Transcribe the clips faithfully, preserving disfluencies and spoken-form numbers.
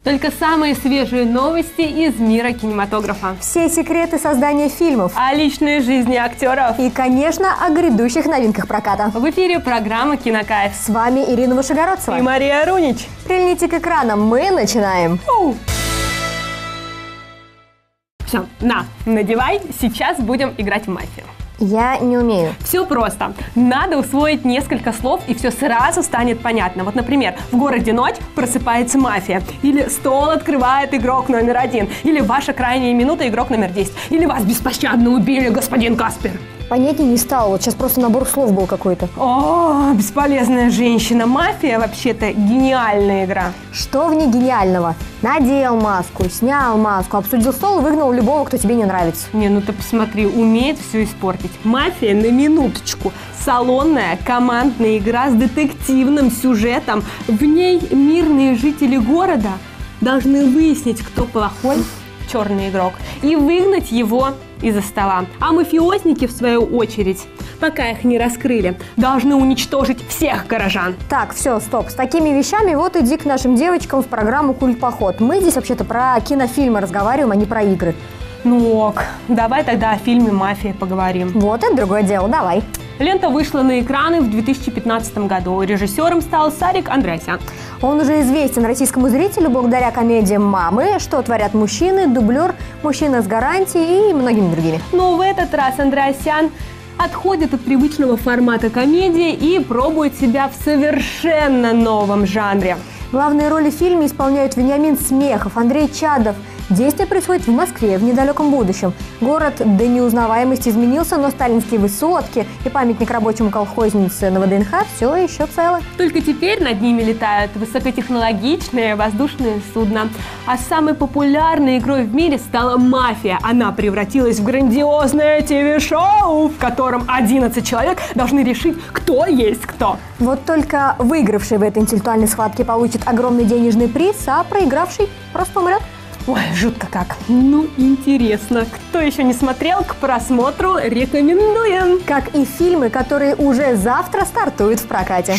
Только самые свежие новости из мира кинематографа. Все секреты создания фильмов. О личной жизни актеров. И, конечно, о грядущих новинках проката. В эфире программа «Кинокайф». С вами Ирина Вышегородцева. И Мария Рунич. Прильните к экранам, мы начинаем. Фу. Все, на, надевай, сейчас будем играть в мафию. Я не умею. Все просто. Надо усвоить несколько слов, и все сразу станет понятно. Вот, например, в городе ночь, просыпается мафия. Или стол открывает игрок номер один. Или ваша крайняя минута, игрок номер десять. Или вас беспощадно убили, господин Каспер. Понятнее не стало, вот сейчас просто набор слов был какой-то. О, бесполезная женщина. Мафия вообще-то гениальная игра. Что в ней гениального? Надел маску, снял маску, обсудил стол и выгнал любого, кто тебе не нравится. Не, ну ты посмотри, умеет все испортить. Мафия, на минуточку, салонная командная игра с детективным сюжетом. В ней мирные жители города должны выяснить, кто плохой черный игрок, и выгнать его из-за стола. А мафиозники, в свою очередь, пока их не раскрыли, должны уничтожить всех горожан. Так, все, стоп. С такими вещами вот иди к нашим девочкам в программу «Культпоход». Мы здесь вообще-то про кинофильмы разговариваем, а не про игры. Ну ок, давай тогда о фильме «Мафия» поговорим. Вот это другое дело, давай. Лента вышла на экраны в две тысячи пятнадцатом году. Режиссером стал Сарик Андреасян. Он уже известен российскому зрителю благодаря комедиям «Мамы», «Что творят мужчины», «Дублер», «Мужчина с гарантией» и многими другими. Но в этот раз Андреасян отходит от привычного формата комедии и пробует себя в совершенно новом жанре. Главные роли в фильме исполняют Вениамин Смехов, Андрей Чадов. Действие происходит в Москве в недалеком будущем. Город до неузнаваемости изменился, но сталинские высотки и памятник рабочему колхознице на ВДНХ все еще целы. Только теперь над ними летают высокотехнологичные воздушные судна. А самой популярной игрой в мире стала «Мафия». Она превратилась в грандиозное ТВ-шоу, в котором одиннадцать человек должны решить, кто есть кто. Вот только выигравший в этой интеллектуальной схватке получит огромный денежный приз, а проигравший просто умрет. Ой, жутко как. Ну, интересно. Кто еще не смотрел, к просмотру рекомендуем. Как и фильмы, которые уже завтра стартуют в прокате.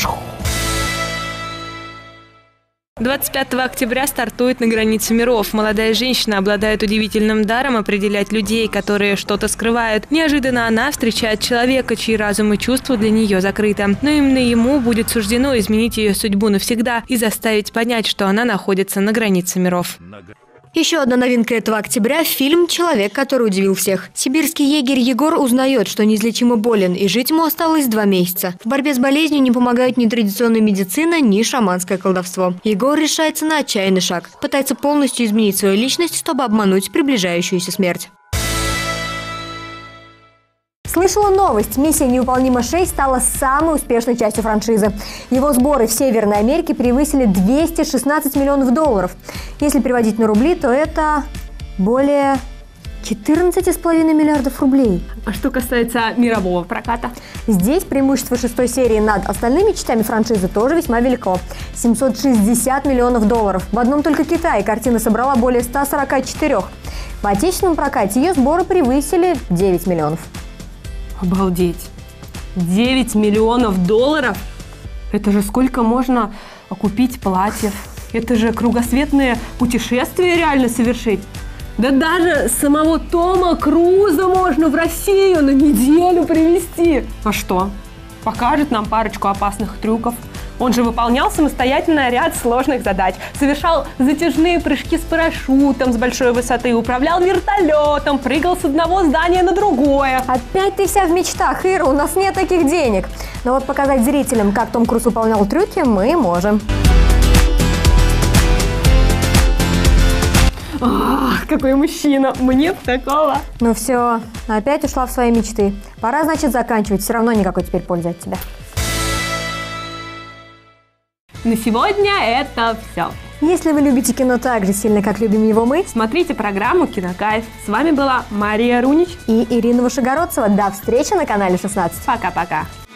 двадцать пятого октября стартует «На границе миров». Молодая женщина обладает удивительным даром определять людей, которые что-то скрывают. Неожиданно она встречает человека, чьи разум и чувства для нее закрыты. Но именно ему будет суждено изменить ее судьбу навсегда и заставить понять, что она находится на границе миров. Еще одна новинка этого октября – фильм «Человек, который удивил всех». Сибирский егерь Егор узнает, что неизлечимо болен, и жить ему осталось два месяца. В борьбе с болезнью не помогают ни традиционная медицина, ни шаманское колдовство. Егор решается на отчаянный шаг. Пытается полностью изменить свою личность, чтобы обмануть приближающуюся смерть. Слышала новость. «Миссия невыполнима шесть» стала самой успешной частью франшизы. Его сборы в Северной Америке превысили двести шестнадцать миллионов долларов. Если переводить на рубли, то это более четырнадцати с половиной миллиардов рублей. А что касается мирового проката? Здесь преимущество шестой серии над остальными частями франшизы тоже весьма велико. семьсот шестьдесят миллионов долларов. В одном только Китае картина собрала более ста сорока четырёх. В отечественном прокате ее сборы превысили девять миллионов. Обалдеть! девять миллионов долларов? Это же сколько можно купить платьев? Это же кругосветное путешествие реально совершить. Да даже самого Тома Круза можно в Россию на неделю привезти. А что? Покажет нам парочку опасных трюков. Он же выполнял самостоятельно ряд сложных задач. Совершал затяжные прыжки с парашютом с большой высоты, управлял вертолетом, прыгал с одного здания на другое. Опять ты вся в мечтах, Ира, у нас нет таких денег. Но вот показать зрителям, как Том Круз выполнял трюки, мы можем. Ах, какой мужчина! Мне б такого! Ну все, опять ушла в свои мечты. Пора, значит, заканчивать. Все равно никакой теперь пользы от тебя. На сегодня это все. Если вы любите кино так же сильно, как любим его мы, смотрите программу «Кинокайф». С вами была Мария Рунич и Ирина Вышегородцева. До встречи на канале шестнадцать. Пока-пока.